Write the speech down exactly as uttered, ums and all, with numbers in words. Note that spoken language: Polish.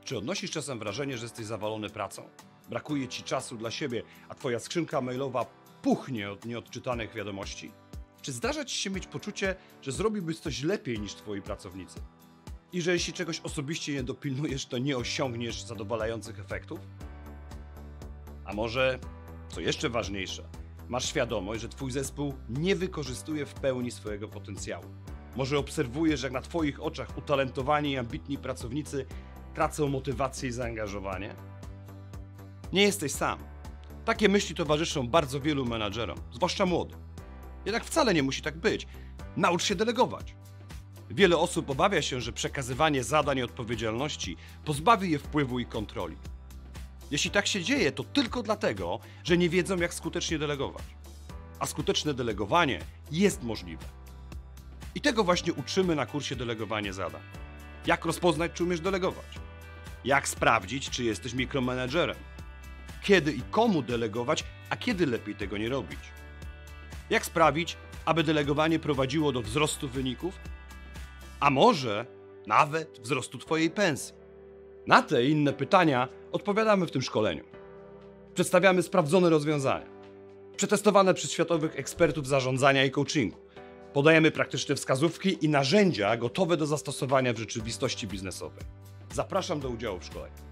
Czy odnosisz czasem wrażenie, że jesteś zawalony pracą? Brakuje ci czasu dla siebie, a twoja skrzynka mailowa puchnie od nieodczytanych wiadomości? Czy zdarza ci się mieć poczucie, że zrobiłbyś coś lepiej niż twoi pracownicy? I że jeśli czegoś osobiście nie dopilnujesz, to nie osiągniesz zadowalających efektów? A może, co jeszcze ważniejsze, masz świadomość, że twój zespół nie wykorzystuje w pełni swojego potencjału? Może obserwujesz, jak na twoich oczach utalentowani i ambitni pracownicy tracą motywację i zaangażowanie? Nie jesteś sam. Takie myśli towarzyszą bardzo wielu menadżerom, zwłaszcza młodym. Jednak wcale nie musi tak być. Naucz się delegować. Wiele osób obawia się, że przekazywanie zadań i odpowiedzialności pozbawi je wpływu i kontroli. Jeśli tak się dzieje, to tylko dlatego, że nie wiedzą, jak skutecznie delegować. A skuteczne delegowanie jest możliwe. I tego właśnie uczymy na kursie Delegowanie Zadań. Jak rozpoznać, czy umiesz delegować? Jak sprawdzić, czy jesteś mikromenedżerem? Kiedy i komu delegować, a kiedy lepiej tego nie robić? Jak sprawić, aby delegowanie prowadziło do wzrostu wyników? A może nawet wzrostu twojej pensji? Na te i inne pytania odpowiadamy w tym szkoleniu. Przedstawiamy sprawdzone rozwiązania, przetestowane przez światowych ekspertów zarządzania i coachingu. Podajemy praktyczne wskazówki i narzędzia gotowe do zastosowania w rzeczywistości biznesowej. Zapraszam do udziału w szkoleniu.